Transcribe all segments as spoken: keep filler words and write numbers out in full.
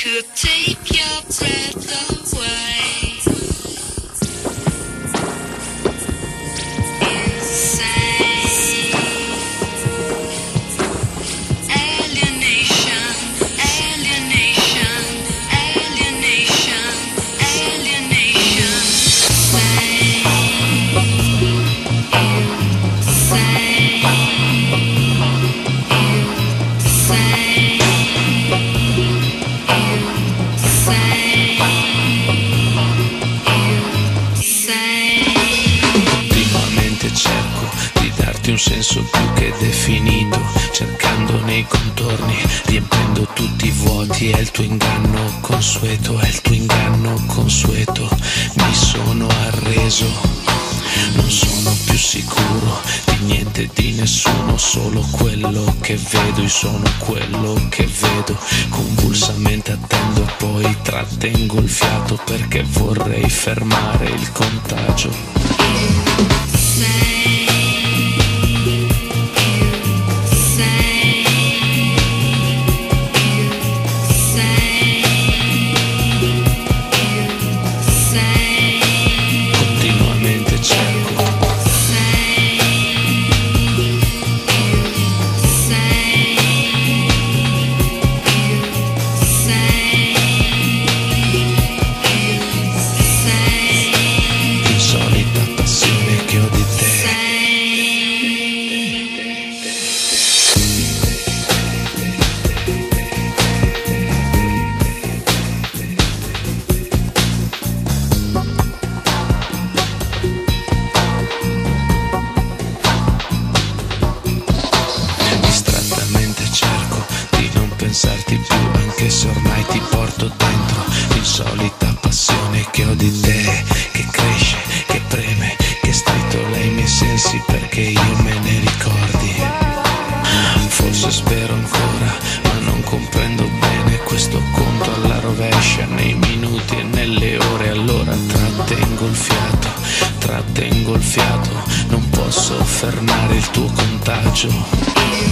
could take your breath away. Insane. Alienation, alienation, alienation, alienation. Continuamente cerco di darti un senso più che definito, cercando nei contorni, riempiendo tutti i vuoti. È il tuo inganno consueto, è il tuo inganno consueto. Mi sono arreso, non sono più sicuro di niente e di nessuno, solo quello che vedo. Io sono quello che vedo, convulsamente attendo e poi trattengo il fiato perché vorrei fermare il contagio. Continuamente cerco, l'insolita passione che ho di te. Distrattamente cerco di non pensarti più, anche se ormai ti porto dentro. L'insolita passione che ho di te, che cresce, che preme, che stritola i miei sensi perché io me ne ricordi. Forse spero ancora, ma non comprendo bene questo conto alla rovescia, nei minuti e nelle ore. Allora trattengo il fiato, trattengo il fiato, non posso fermare il tuo contagio.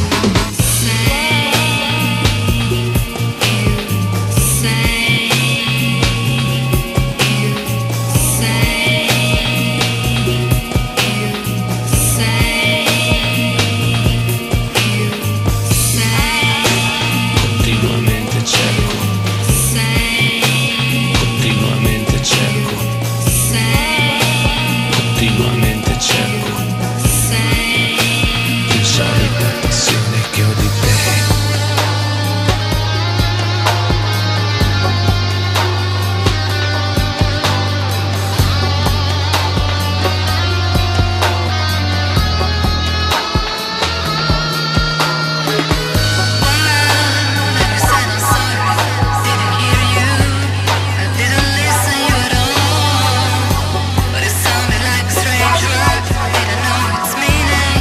Continuamente cerco, continuamente cerco, continuamente cerco, l'insolita passione che ho di te.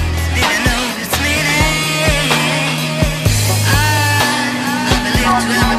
I believe to